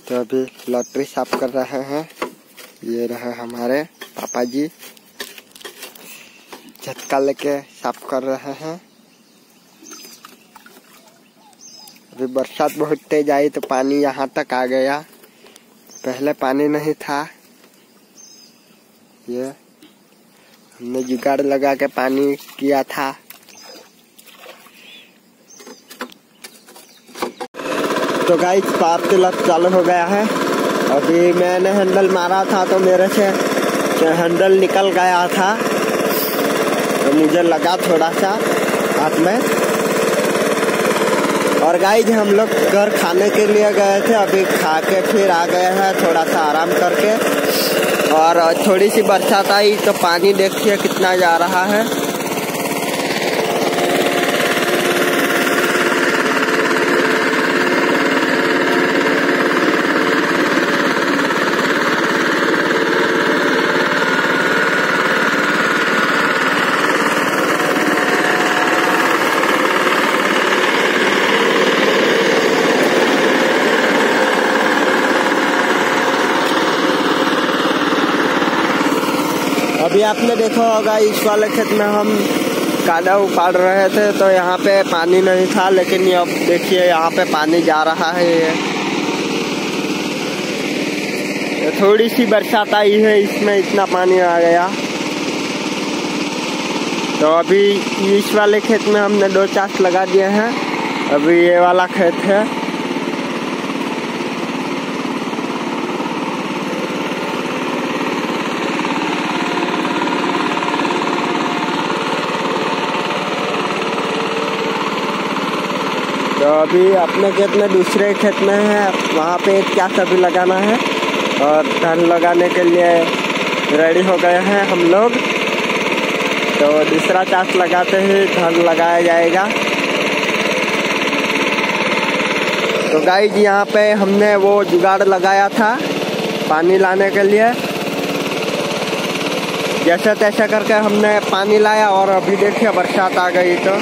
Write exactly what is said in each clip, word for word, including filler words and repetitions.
तो अभी लॉटरी साफ कर रहे हैं। ये रहे हमारे पापा जी, झटका लेके साफ कर रहे हैं। अभी बरसात बहुत तेज आई तो पानी यहाँ तक आ गया, पहले पानी नहीं था। ये हमने जुगाड़ लगा के पानी किया था। तो गाइस पावर टिलर चालू हो गया है। अभी मैंने हैंडल मारा था तो मेरे से हैंडल निकल गया था, तो मुझे लगा थोड़ा सा हाथ में। और गाइस हम लोग घर खाने के लिए गए थे, अभी खा के फिर आ गए हैं थोड़ा सा आराम करके। और थोड़ी सी बरसात आई तो पानी देखिए कितना जा रहा है। अभी आपने देखा होगा इस वाले खेत में हम कादा उपाड़ रहे थे तो यहाँ पे पानी नहीं था, लेकिन अब देखिए यहाँ पे पानी जा रहा है। ये थोड़ी सी बरसात आई है, इसमें इतना पानी आ गया। तो अभी इस वाले खेत में हमने दो चास लगा दिए हैं। अभी ये वाला खेत है। तो अभी अपने खेत में दूसरे खेत में है, वहाँ पे एक चास अभी लगाना है और धान लगाने के लिए रेडी हो गए हैं हम लोग। तो दूसरा चास लगाते ही धान लगाया जाएगा। तो गाइस यहाँ पे हमने वो जुगाड़ लगाया था पानी लाने के लिए, जैसे तैसे करके हमने पानी लाया। और अभी देखिए बरसात आ गई तो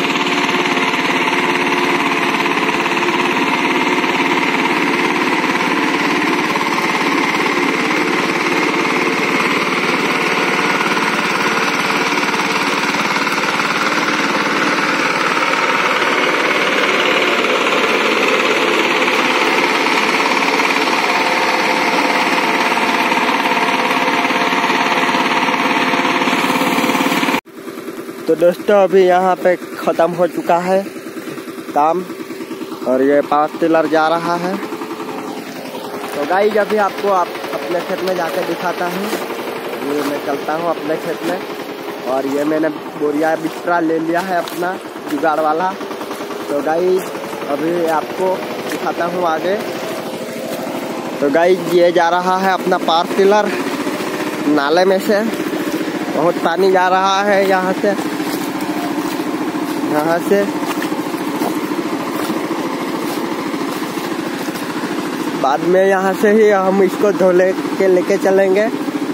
तो दोस्तों अभी यहाँ पे ख़त्म हो चुका है काम और ये पावर टिलर जा रहा है। तो गाइस अभी आपको आप अपने खेत में जाकर दिखाता हूँ। ये मैं चलता हूँ अपने खेत में और ये मैंने बोरिया बिस्तरा ले लिया है अपना जुगाड़ वाला। तो गाइस अभी आपको दिखाता हूँ आगे। तो गाइस ये जा रहा है अपना पावर टिलर नाले में से, बहुत पानी जा रहा है यहाँ से यहाँ से बाद में यहाँ से ही हम इसको धो ले के लेके चलेंगे।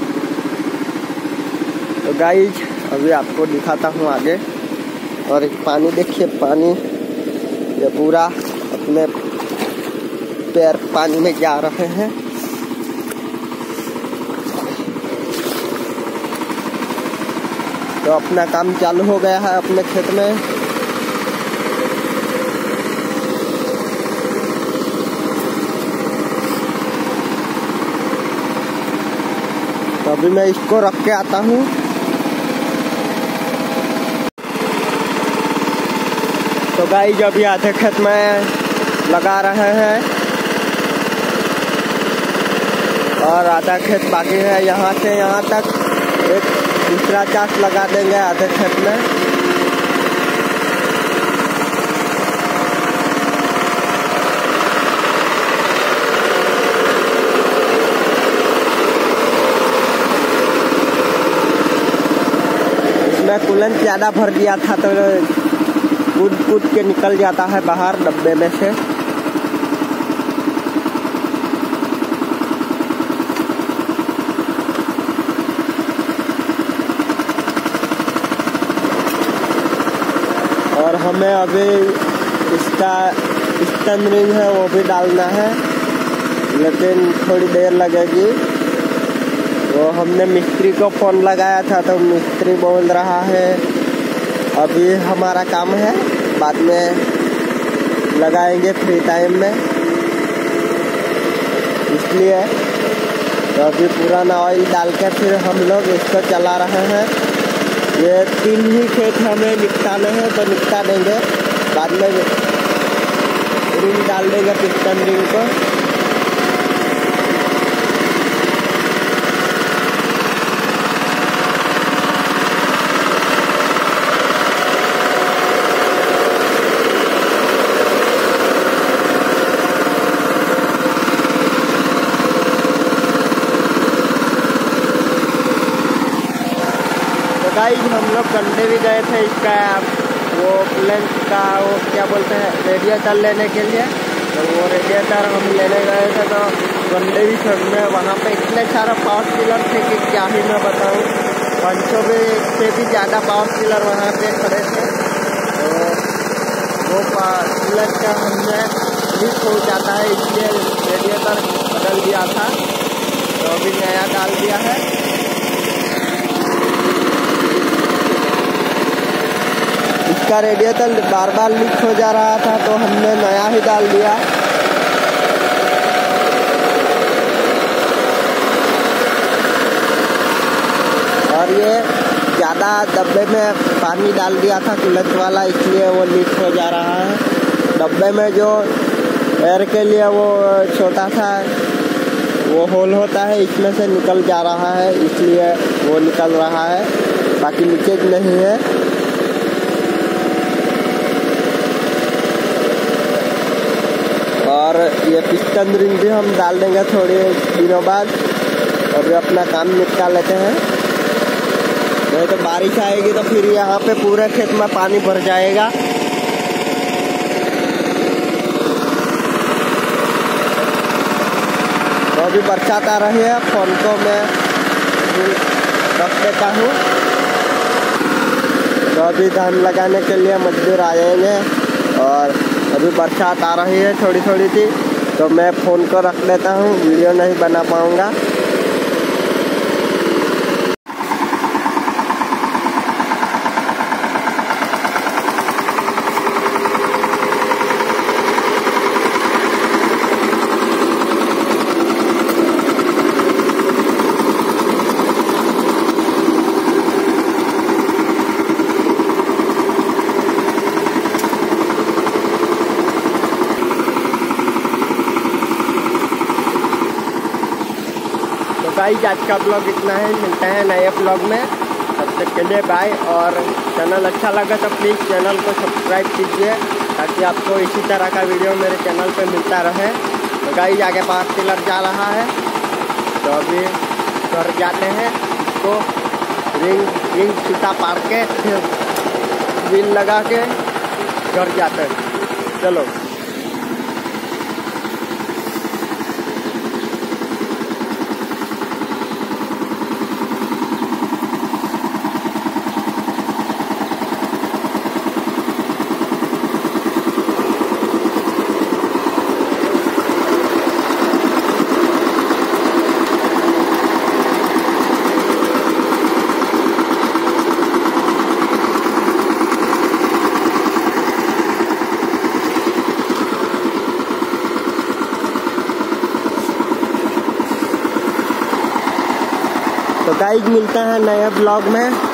तो गाइस अभी आपको दिखाता हूँ आगे। और पानी देखिए, पानी ये पूरा अपने पैर पानी में जा रहे हैं। तो अपना काम चालू हो गया है अपने खेत में। तो अभी मैं इसको रख के आता हूँ। तो गाइस अभी आधे खेत में लगा रहे हैं और आधा खेत बाकी है। यहाँ से यहाँ तक एक दूसरा चास लगा देंगे आधे खेत में। इसमें कूलेंट ज़्यादा भर दिया था तो कूद कूद के निकल जाता है बाहर डब्बे में से। और हमें अभी इसका स्टन रिंग है वो भी डालना है। लेकिन थोड़ी देर लगेगी। वो हमने मिस्त्री को फ़ोन लगाया था तो मिस्त्री बोल रहा है अभी हमारा काम है, बाद में लगाएंगे फ्री टाइम में, इसलिए तो अभी पुराना ऑयल डाल के फिर हम लोग इसको चला रहे हैं। ये तीन ही खेत हमें निपटाने हैं तो निपटा देंगे, बाद में रिंग डाल देंगे पिस्टन रिंग को। गाइस हम लोग कंडे भी गए थे इसका वो प्लेन का वो क्या बोलते हैं रेडिएटर लेने के लिए, तो वो रेडिएटर हम लेने गए थे तो कंडे भी छोड़ने वहाँ पे इतने सारे पावर टिलर थे कि क्या ही मैं बताऊँ। पाँच सौ से भी ज़्यादा पावर टिलर वहाँ पे खड़े थे, तो वो पावर टिलर का हमने लीक हो जाता है इसलिए रेडिएटर बदल दिया था, तो अभी नया डाल दिया है। इसका रेडिएटर बार बार लीक हो जा रहा था तो हमने नया ही डाल दिया। और ये ज़्यादा डब्बे में पानी डाल दिया था कूलेंट वाला, इसलिए वो लीक हो जा रहा है। डब्बे में जो एयर के लिए वो छोटा सा वो होल होता है, इसमें से निकल जा रहा है, इसलिए वो निकल रहा है, बाकी लीकेज नहीं है। और ये पिस्टन रिंग भी हम डाल देंगे थोड़े दिनों बाद। अभी अपना काम निपटा लेते हैं, नहीं तो बारिश आएगी तो फिर यहाँ पे पूरे खेत में पानी भर जाएगा। तो अभी बरसात आ रही है, फोन को मैं रख देता हूँ। तो अभी धान लगाने के लिए मजदूर आ जाएंगे और अभी बरसात आ रही है थोड़ी थोड़ी सी, तो मैं फ़ोन को रख देता हूँ, वीडियो नहीं बना पाऊँगा। गाइस आज का ब्लॉग इतना है, मिलते हैं नए ब्लॉग में, तब तक के लिए बाय। और चैनल अच्छा लगा तो प्लीज़ चैनल को सब्सक्राइब कीजिए ताकि आपको इसी तरह का वीडियो मेरे चैनल पे मिलता रहे। तो गाइस आगे पावर टिलर जा रहा है, तो अभी घर जाते हैं, इसको रिंग रिंग छूटा पार के फिर व्हील लगा के घर जाते हैं। चलो तो गाइस मिलता है नए ब्लॉग में।